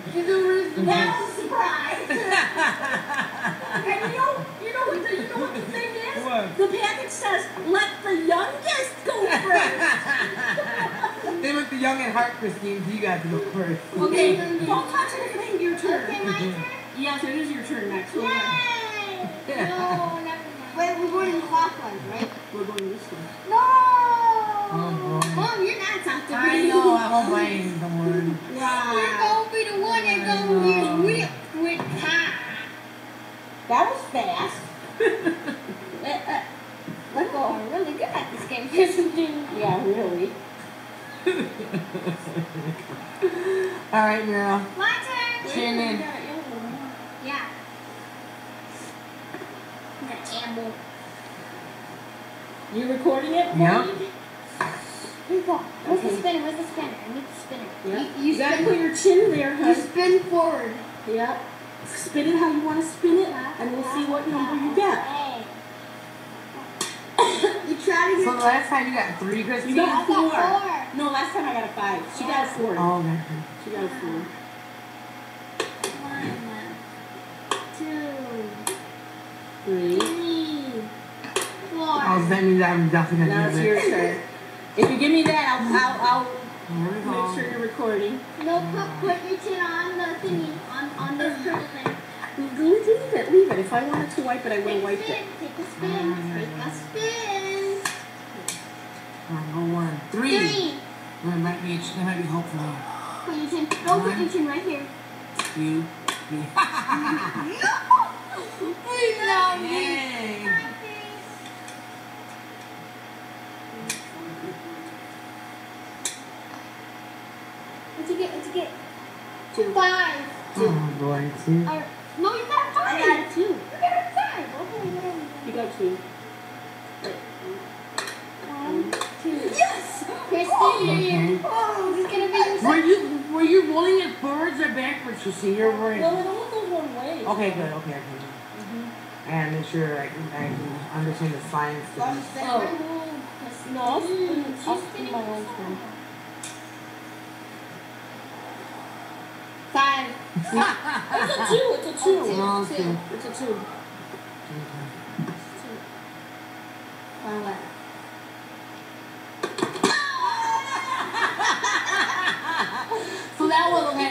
That's a surprise. And you know what the thing is? What? The package says, let the youngest go first. They went the young at heart, Christine, so you got to go first. Okay, don't touch anything, your turn. Okay, my turn? Yes, it is your turn next. Yay! No, never mind. Wait, we're going clockwise, right? We're going this way. No! Oh, boy. Mom, you're not talking to me. I know, I hope I ain't the one. Wow. You're going to be the one that's going to get whipped with time. That was fast. We're going really good at this game, isn't it? Yeah, really. All right, Mira. My turn. Chin in. Yeah. The camel. You recording it? Yeah. Here you go. Where's the spinner? Where's the spinner? I need the spinner. Yeah. You You gotta spin- put your chin there, You hun. spin forward. Yeah. Spin it how you want to spin it, and we'll see what number you get. Hey. You try to So get... last time you got 3, Christine? You got I got 4. No, last time I got a 5. She got a 4. Oh, okay. She got a 4. 1, 2, 3. 3, 4. Oh, so that means I'm definitely Now going it's to your do turn. If you give me that, I'll Here we go. make sure you're recording. No, put your chin on the thingy, on this purple thing. Leave it. If I wanted to wipe it, I would have wiped it. Take a spin. Take a spin. Go 1. 3. 3. There might be hope for me. Put your chin. Don't put your chin right here. 2, 3. Please, no. Yay. What'd you get? What'd you get? 2. 5. Oh, boy. 2. No, you got a 5. I got a 2. You got a 5. Okay, You got 2. 1, 2. Yes! Christine. Oh, this is gonna be your second. Were you rolling it forwards or backwards, Christine? You're worried. Well, it only goes one way. Okay, good. Okay. I gotta make sure I can understand the science. No, I'll spin my own turn. 5. It's a 2. It's a 2. No, it's 2. It's a 2. So that was okay.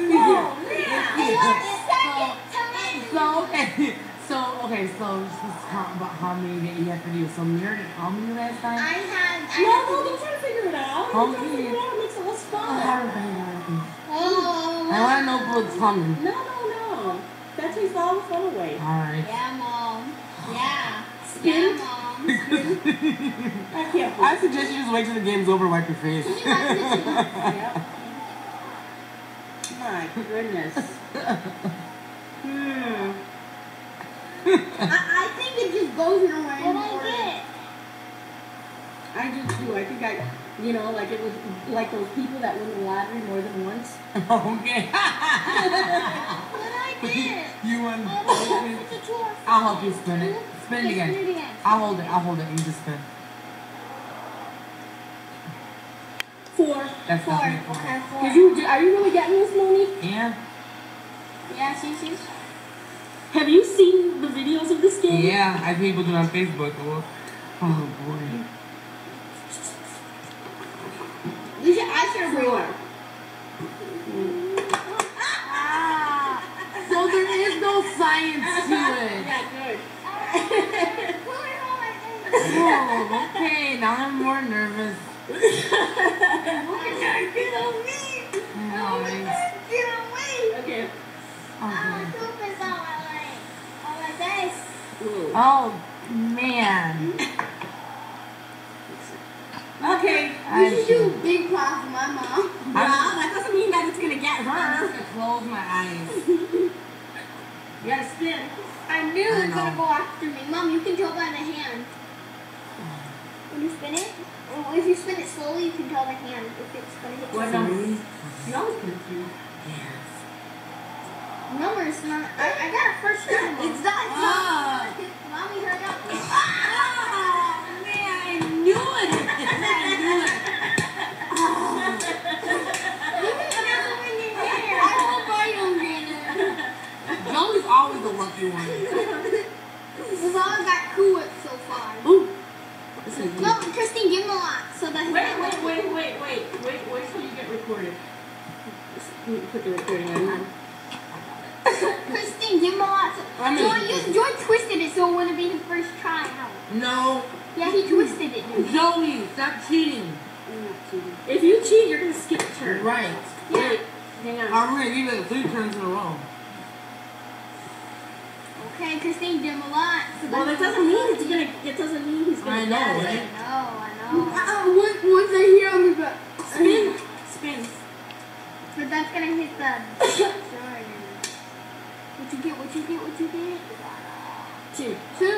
So this is about how many that you have to do. So Mira did how many last time? I had. No, don't try to figure it out. How Don't try to many? figure it out. It makes it less fun. I Oh. want to know what's coming. No. That takes all the fun away. Alright. Yeah, Mom. Yeah. Spin. Yeah, Mom. I can't I suggest you just wait till the game's over and wipe your face. Can you watch this? Yep. My goodness. I think it just goes nowhere anymore. I do too. I think like it was like those people that win the lottery more than once. Okay. What I did? You won. It's a 2 or 5. I'll help you spin it. Spin it Okay, again. spin it again. I'll hold it. You just spin. 4. That's 4. definitely 4. Okay, 4. Are you really getting this, Monique? Yeah. Yeah, see. Have you seen the videos of this game? Yeah, I see people do it on Facebook. Oh boy. I should have read. So there is no science to it. Yeah, good. Oh, okay. Now I'm more nervous. Get on me! Get away! Okay. Okay. Poop is on my face. Oh man. Okay. You should do big claws for my mom. Well, that doesn't mean that it's gonna get I'm her. just gonna close my eyes. You gotta spin. I knew it was know. gonna go after me. Mom, you can tell by the hand. When you spin it, or if you spin it slowly, you can tell the hand if it's gonna hit What you. number? You always confused. Yes. Number is not. I got it first time. It's not. Mommy, hurry up. Man, I knew it. I hope I You put the recording on. Christine, give him a lot. Joy twisted it so it wouldn't be his first try out. No. Yeah, he twisted it. Joey, stop cheating. I'm not cheating. If you cheat, you're gonna skip a turn. Right. Yeah. Wait, hang on. I'm gonna give it 3 turns in a row. Okay, Christine, give him a lot. So Well, that doesn't mean it's gonna. It doesn't mean he's gonna. I know, get right? it. I know. Once I hear him, but Spin. Spin. but that's gonna hit the. Sorry. What you get? 2. 2.